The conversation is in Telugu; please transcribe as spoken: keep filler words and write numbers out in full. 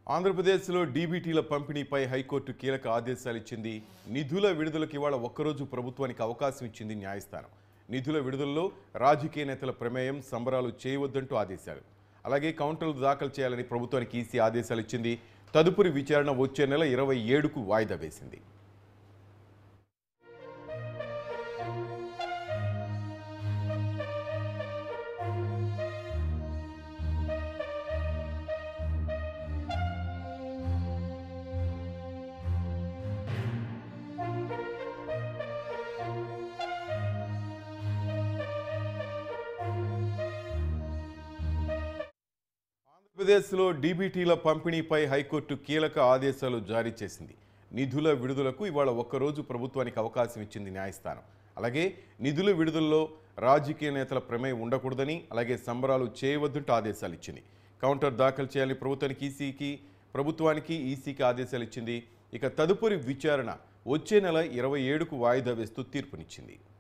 ఆంధ్రప్రదేశ్లో డీబీటీల పంపిణీపై హైకోర్టు కీలక ఆదేశాలు ఇచ్చింది. నిధుల విడుదలకు ఇవాళ ఒక్కరోజు ప్రభుత్వానికి అవకాశం ఇచ్చింది న్యాయస్థానం. నిధుల విడుదలలో రాజకీయ నేతల ప్రమేయం, సంబరాలు చేయవద్దంటూ ఆదేశాలు. అలాగే కౌంటర్లు దాఖలు చేయాలని ప్రభుత్వానికి ఈసీ ఆదేశాలు ఇచ్చింది. తదుపరి విచారణ వచ్చే నెల ఇరవై ఏడుకు వాయిదా వేసింది. ఆంధ్రప్రదేశ్లో డీబీటీల పంపిణీపై హైకోర్టు కీలక ఆదేశాలు జారీ చేసింది. నిధుల విడుదలకు ఇవాళ ఒక్కరోజు ప్రభుత్వానికి అవకాశం ఇచ్చింది న్యాయస్థానం. అలాగే నిధుల విడుదలలో రాజకీయ నేతల ప్రమేయం ఉండకూడదని, అలాగే సంబరాలు చేయవద్దంటూ ఆదేశాలు ఇచ్చింది. కౌంటర్ దాఖలు చేయాలని ప్రభుత్వానికి ఈసీకి ప్రభుత్వానికి ఈసీకి ఆదేశాలు ఇచ్చింది. ఇక తదుపరి విచారణ వచ్చే నెల ఇరవై ఏడుకు వాయిదా వేస్తూ తీర్పునిచ్చింది.